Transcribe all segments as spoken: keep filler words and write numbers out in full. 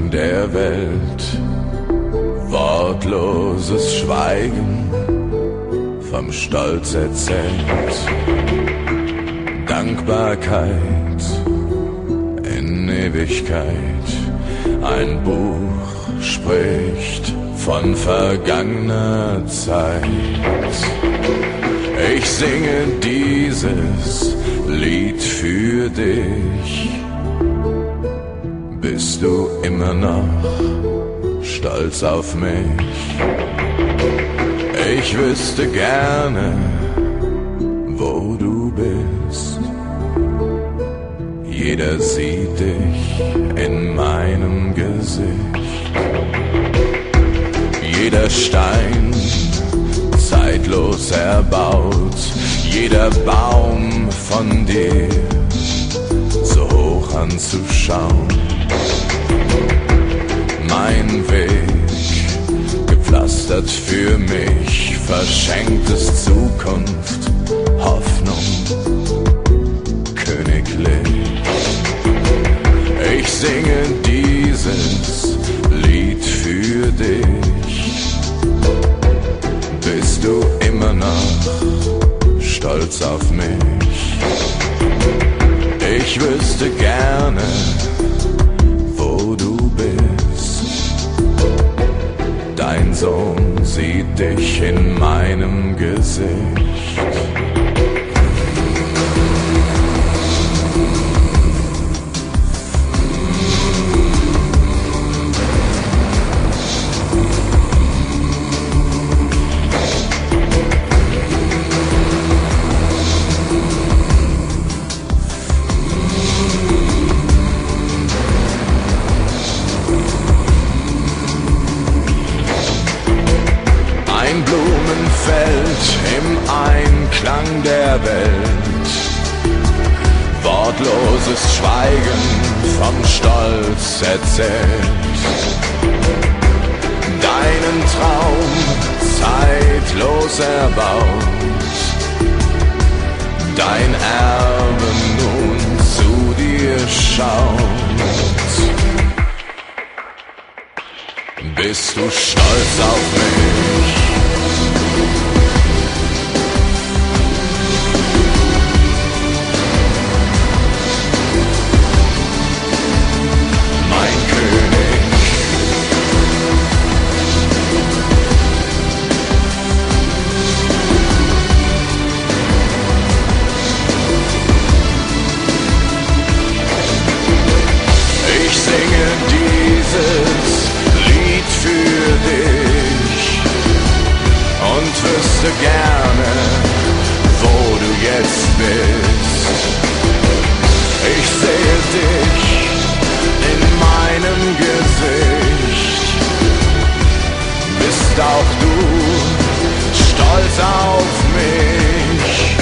Klang der Welt, wortloses Schweigen, vom Stolz erzählt, Dankbarkeit in Ewigkeit. Ein Buch spricht von vergangener Zeit. Ich singe dieses Lied für dich. Bist du immer noch stolz auf mich? Ich wüsste gerne, wo du bist. Jeder sieht dich in meinem Gesicht. Jeder Stein zeitlos erbaut, jeder Baum von dir so hoch anzuschauen. Mein Weg gepflastert für mich, verschenktes Zukunft, Hoffnung, königlich. Ich singe dieses Lied für dich. Bist du immer noch stolz auf mich? Ich wüsste gerne, wo du bist. Dein Sohn sieht dich in meinem Gesicht. Ein Blumenfeld im Einklang der Welt, wortloses Schweigen vom Stolz erzählt. Deinen Traum zeitlos erbaut, dein Erbe nun zu dir schaut. Bist du stolz auf mich? Wüsste gerne, wo du jetzt bist. Ich sehe dich in meinem Gesicht. Bist auch du stolz auf mich?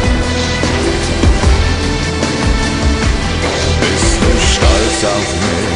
Auf mich.